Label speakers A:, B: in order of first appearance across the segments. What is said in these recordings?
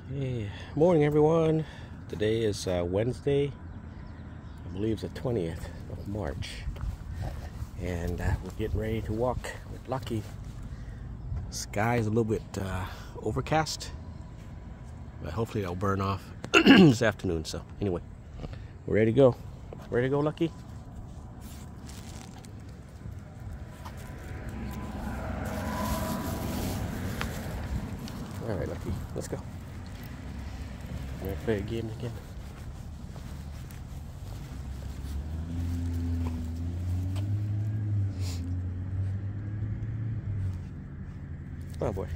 A: Hey, morning everyone. Today is Wednesday, I believe it's the 20th of March, and we're getting ready to walk with Lucky. Sky is a little bit overcast, but hopefully it'll burn off this afternoon. So anyway, we're ready to go. Ready to go, Lucky? All right, Lucky, let's go. We're gonna play a game again. Oh boy.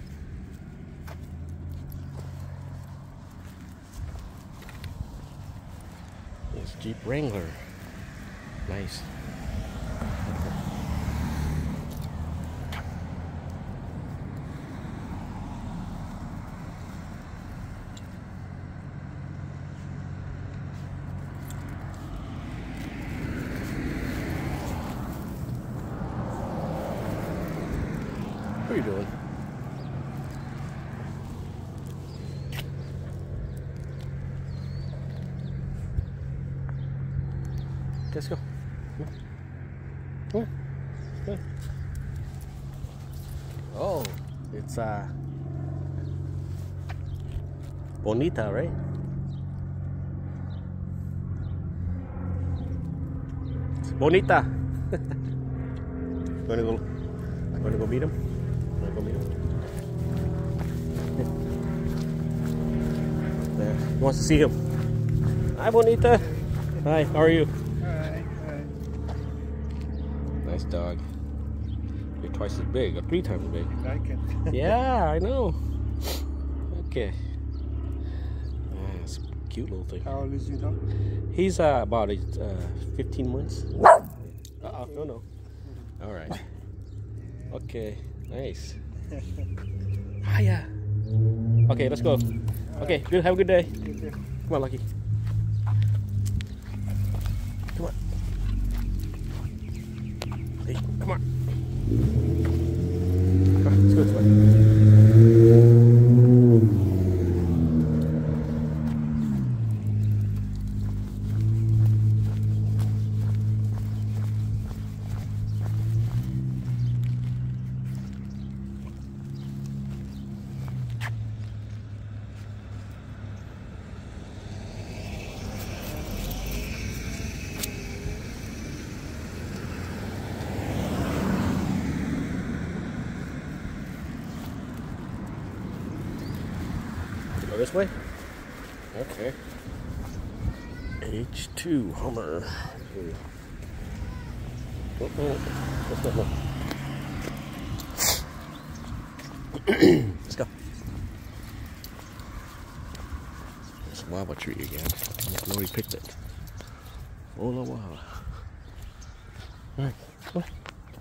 A: It's Jeep Wrangler. Nice. What are you doing? Let's go. Come on. Come on. Oh, it's Bonita, right? It's Bonita. Wanna go meet him? Wanna go meet him? There. He wants to see him. Hi, Bonita. Hi, how are you?
B: Hi.
A: Nice dog. You're twice as big, or 3 times as big.
B: I like it.
A: Yeah, I know. Okay. It's a cute little thing.
B: How old is your dog?
A: He's about 15 months. No. All right. Okay, nice. Hiya. Okay, let's go. Okay, good. Have a good day. Come on, Lucky. Come on. Hey, come on. Come on, let's go this way. Go this way? Okay. H2 Hummer. Let's go. There's a guava tree again. Nobody picked it. Oh no, wow. Alright, come on.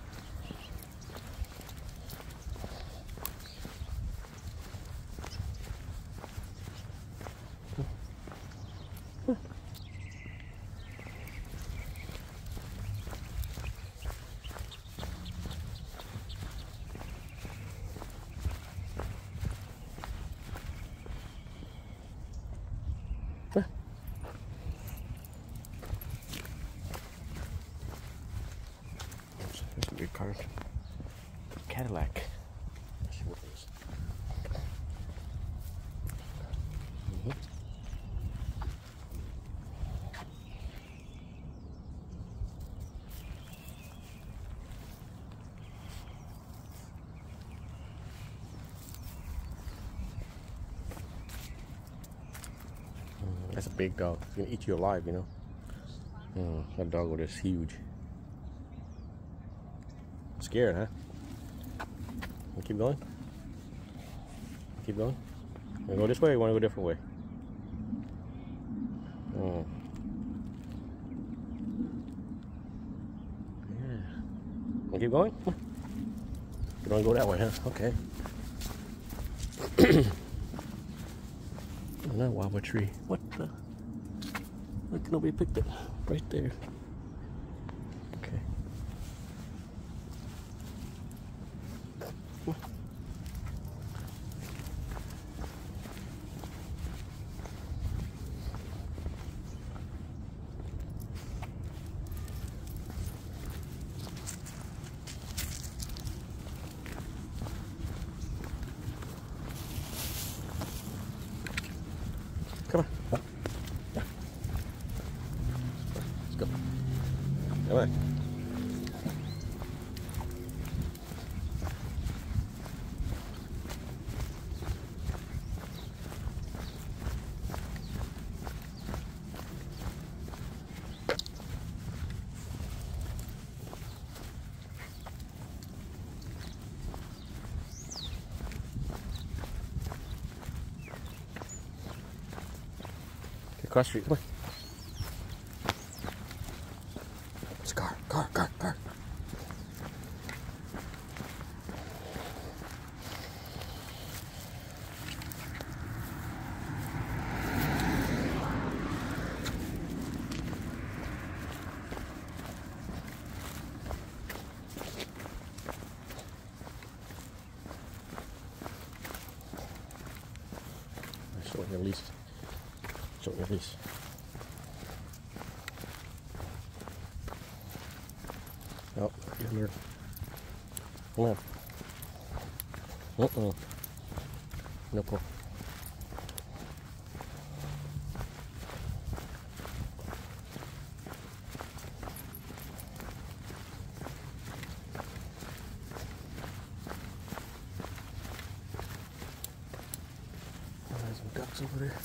A: There's a big car. Cadillac. Let's see what it is. That's a big dog. It's gonna eat you alive, you know. That dog over there is huge. Scared, huh? Wanna keep going? Keep going? Wanna go this way or you wanna go a different way? Oh. Yeah. Wanna keep going? You don't wanna go that way, huh? Okay. That guava tree. What the? Look, nobody picked it. Right there. Okay. Come on. Let's go. Come on. Cross street, come on. It's a car. Showing your lease. Showing your lease. Oh, come here. Come on. No pull. Oh, there's some ducks over there.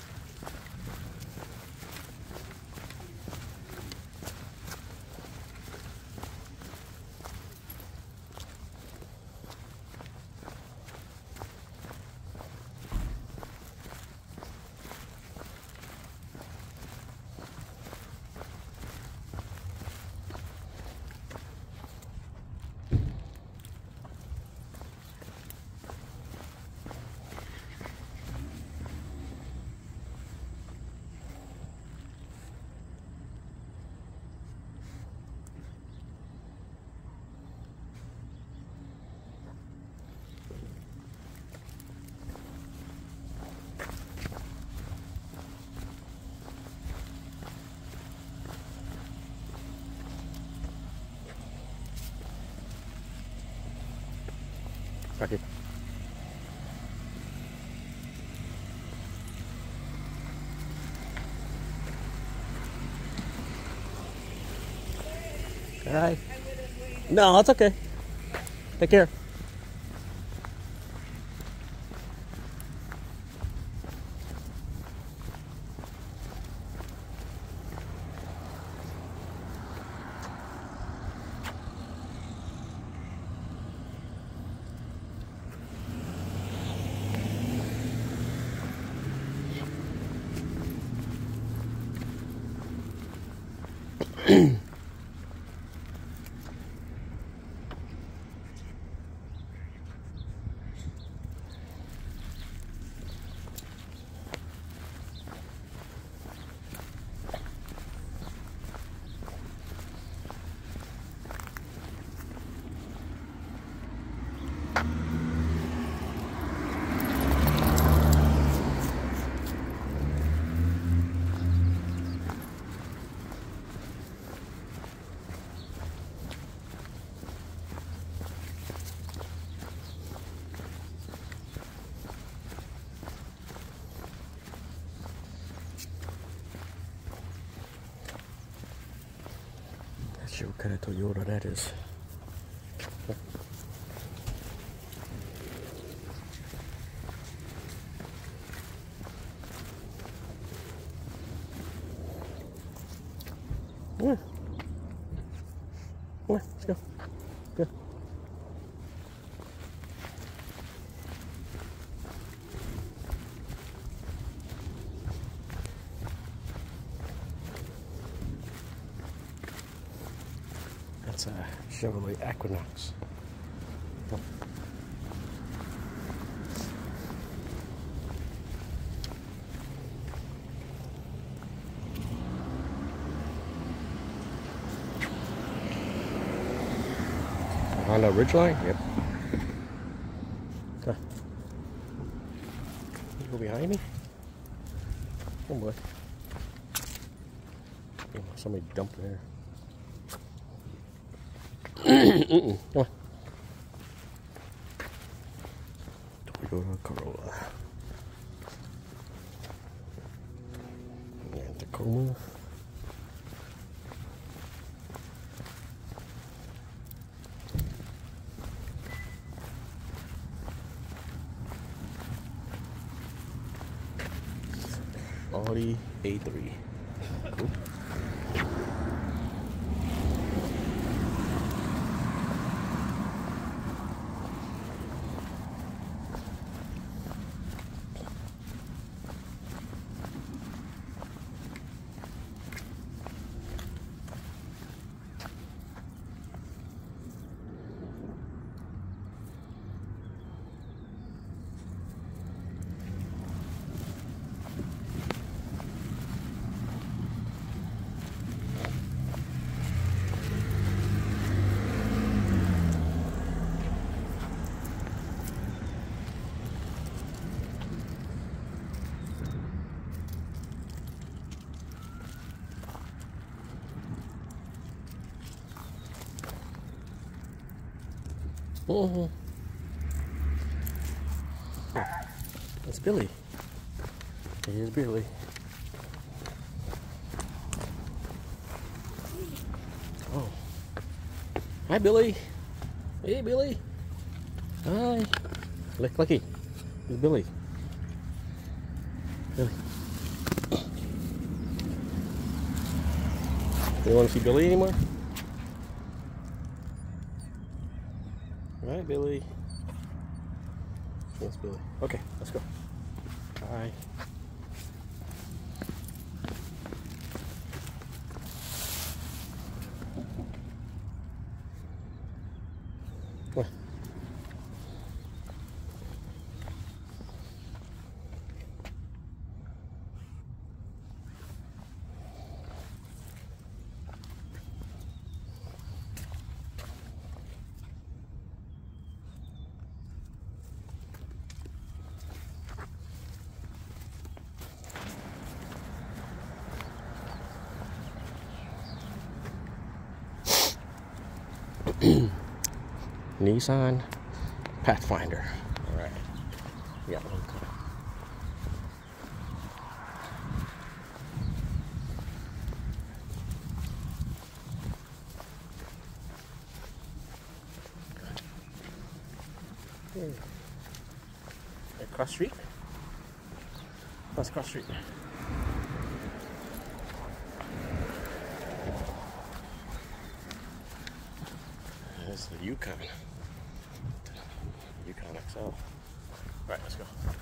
A: Rocky. All right. No, it's okay. Take care. Not sure what kind of Toyota that is. Come on. Come on, let's go. Go. That's a Chevrolet Equinox. Oh. Honda Ridgeline? Yep. Okay. You go behind me? Oh boy. Oh, somebody dumped there. Come on. Toyota Corolla. Como. Audi A3. Cool. Oh, that's Billy. Here's Billy. Oh, hi Billy. Hey Billy. Hi. Look, Lucky. Here's Billy. Billy. You want to see Billy anymore? All right, Billy. Yes, Billy. Okay, let's go. Bye. What? Nissan Pathfinder. All right. Yeah. Okay. Across street. Let's cross street. This is the Yukon. Yukon XL. All right, let's go.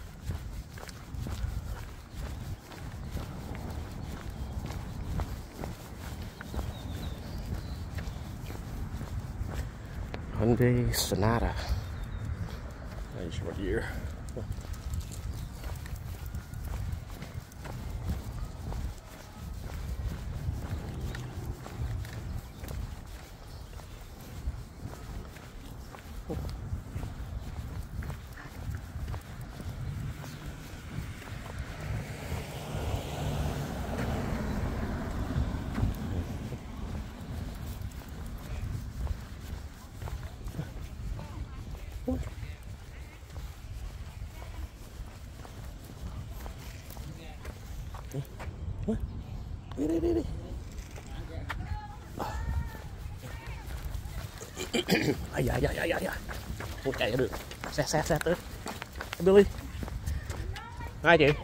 A: Hyundai Sonata. Not sure what year. What? Dạ. Không chạy được. Xe tới. Billy. Ai chị?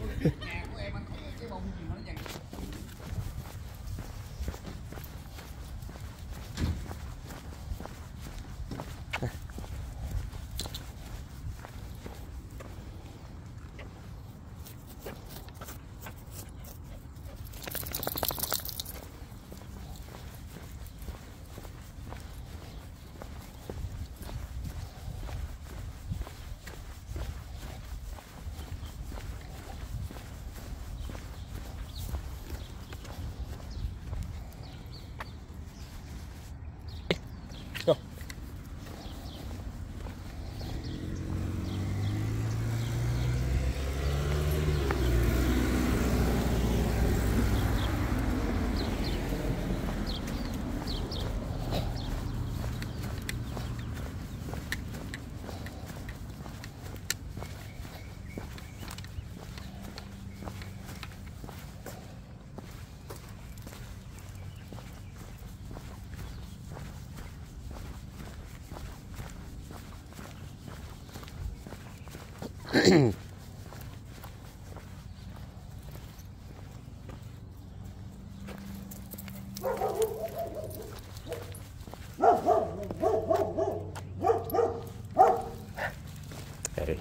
A: Hey.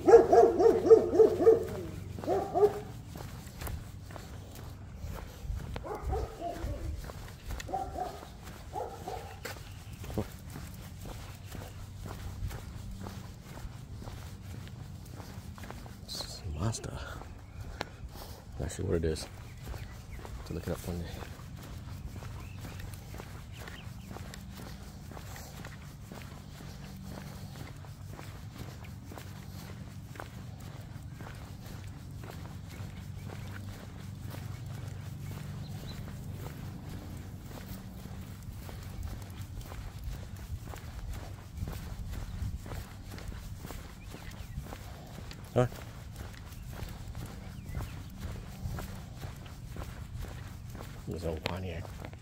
A: Mazda. Not sure what it is. To look it up one day. Huh? This old Pontiac.